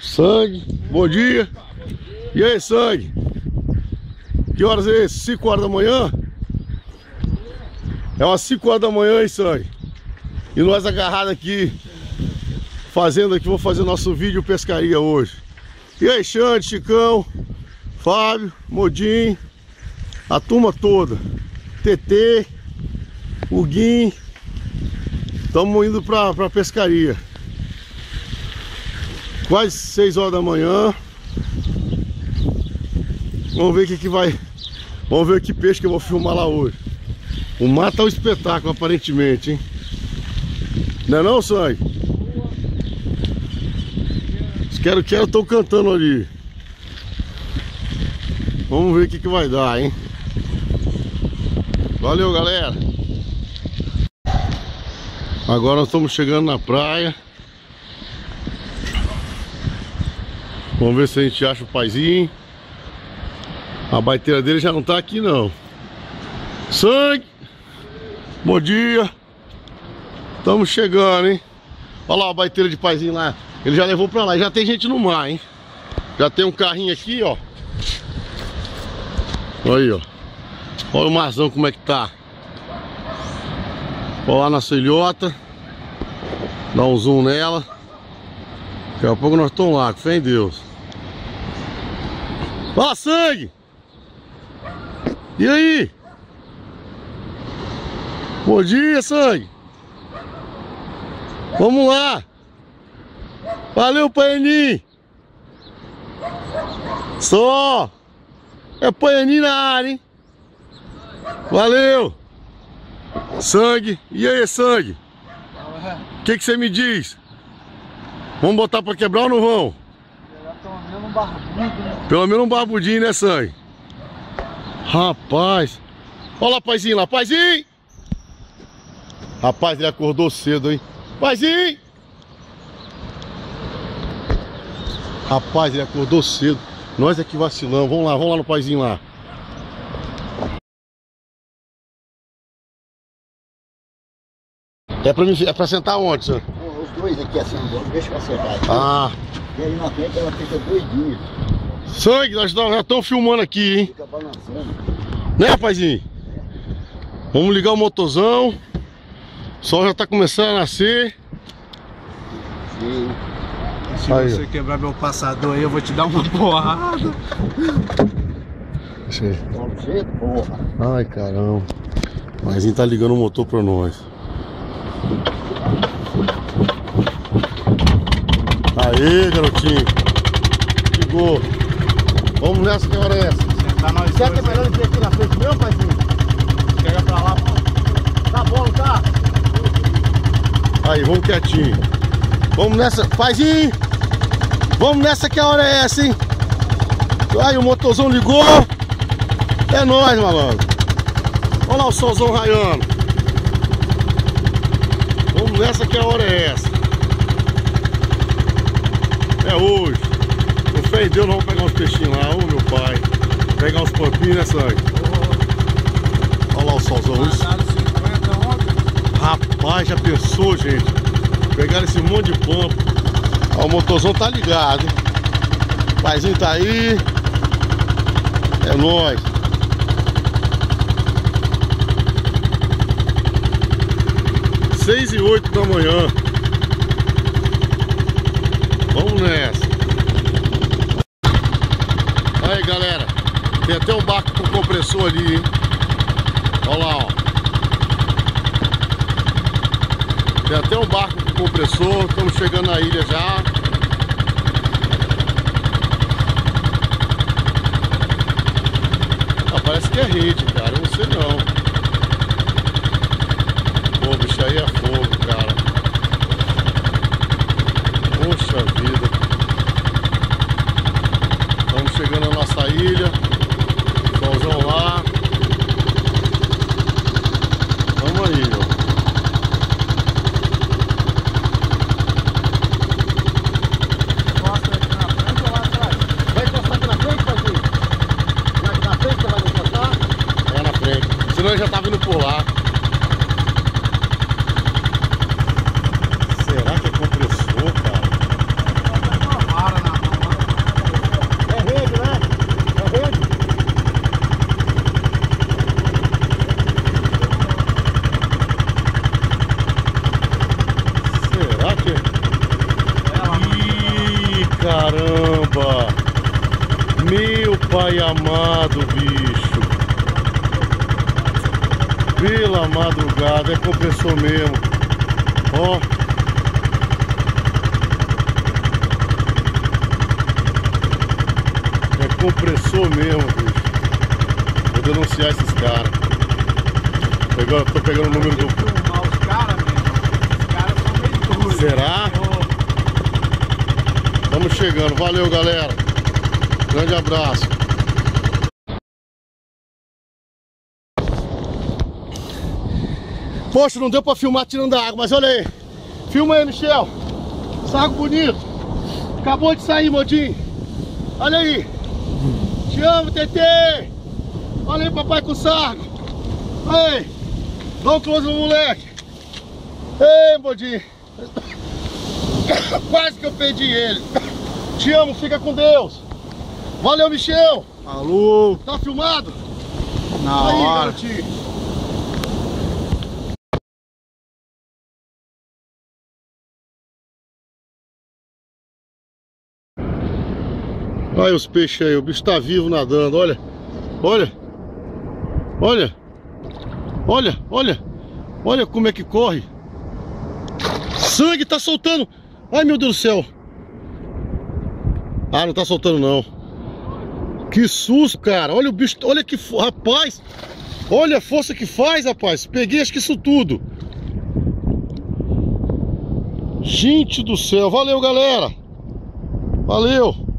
Sangue, bom dia. E aí, Sangue? Que horas é esse? 5 horas da manhã? É umas 5 horas da manhã, hein, Sangue? E nós agarrados aqui, fazendo aqui, vou fazer nosso vídeo pescaria hoje. E aí, Xande, Chicão, Fábio, Modim, a turma toda, TT, o Guim. Estamos indo pra pescaria. Quase 6 horas da manhã. Vamos ver o que vai. Vamos ver que peixe que eu vou filmar lá hoje. O mar tá um espetáculo, aparentemente, hein? Não é não, Sangue? Os quero estão cantando ali. Vamos ver o que vai dar, hein? Valeu, galera. Agora nós estamos chegando na praia. Vamos ver se a gente acha o paizinho. A baiteira dele já não tá aqui, não. Sangue! Bom dia! Estamos chegando, hein? Olha lá a baiteira de paizinho lá. Ele já levou pra lá. Já tem gente no mar, hein? Já tem um carrinho aqui, ó. Olha aí, ó. Olha o marzão como é que tá. Olha lá nossa ilhota. Dá um zoom nela. Daqui a pouco nós estamos lá, com fé em Deus. Fala, Sangue! E aí? Bom dia, Sangue! Vamos lá! Valeu, Paianinho! Só! É Paianinho na área, hein? Valeu! Sangue! E aí, Sangue? O que você me diz? Vamos botar pra quebrar ou não vão? Pelo menos um barbudo, né? Pelo menos um barbudinho, né, Sangue? Rapaz! Olha lá, paizinho lá, paizinho! Rapaz, ele acordou cedo, hein? Paizinho! Rapaz, ele acordou cedo. Nós é que vacilamos. Vamos lá no paizinho lá. É pra sentar onde, senhor? Os dois aqui assim, deixa eu acertar aqui. Ah. E aí na frente ela fica doidinha. Sangue, nós já estamos filmando aqui, hein? Fica balançando. Né, rapazinho? Vamos ligar o motorzão. O sol já tá começando a nascer. Sim. Se Aí, você quebrar meu passador aí, eu vou te dar uma porrada. Deixa aí. Você, porra. Ai, caramba. O paizinho tá ligando o motor pra nós. Aê, garotinho. Ligou. Vamos nessa, que hora é essa? Sentar nós Você dois é melhor vir aqui na frente meu, paizinho? Chega pra lá, pô. Tá bom, tá? Aí, vamos quietinho. Vamos nessa, paizinho. Vamos nessa, que a hora é essa, hein? Aí, o motorzão ligou. É nóis, malandro. Olha lá o solzão raiando. Vamos nessa, que a hora é essa. É hoje. Com fé em Deus, nós vamos pegar uns peixinhos lá. Ô, meu pai. Pegar uns pampinhos, né, Sangue? Olha lá o solzão. Isso. Passaram 50 ontem. Rapaz, já pensou, gente? Pegaram esse monte de pampa. Ó, o motorzão tá ligado, hein? O paizinho tá aí. É nóis. Seis e 8 da manhã. Vamos nessa. Aí, galera. Tem até um barco com compressor ali, hein? Olha lá, ó. Tem até um barco com compressor. Estamos chegando na ilha já. Ah, parece que é rede, cara. Eu não sei não. Pô, bicho, aí é fogo, cara. Poxa vida. Estamos chegando na nossa ilha. Solzão lá. Vamos aí, ó. Encosta aqui na frente ou lá atrás? Vai encostar aqui na frente, paizinho? Na frente você vai encostar? Lá na frente. Senão ele já tá vindo por lá. Será que é compressor, cara? Uma vara na caramba! Meu pai amado, bicho! Pela madrugada, é compressor mesmo. Ó. É compressor mesmo, bicho. Vou denunciar esses caras. Tô pegando o número do... Filmar os caras, mesmo. Os caras são meio doidos. Será? Estamos chegando. Valeu, galera. Grande abraço. Poxa, não deu pra filmar tirando a água, mas olha aí. Filma aí, Michel. Saco bonito. Acabou de sair, Modinho. Olha aí. Te amo, Tetê. Olha aí, papai com o saco. Olha aí. Dá um close no moleque. Ei, Modinho. Quase que eu perdi ele. Te amo, fica com Deus. Valeu, Michel. Falou. Tá filmado? Na Aí, hora. garotinho. Olha os peixes aí, o bicho tá vivo nadando, olha. Olha. Olha. Olha, olha. Olha como é que corre. Sangue tá soltando. Ai, meu Deus do céu. Ah, não tá soltando não. Que susto, cara. Olha o bicho, olha que... Rapaz. Olha a força que faz, rapaz. Peguei acho que isso tudo. Gente do céu. Valeu, galera. Valeu.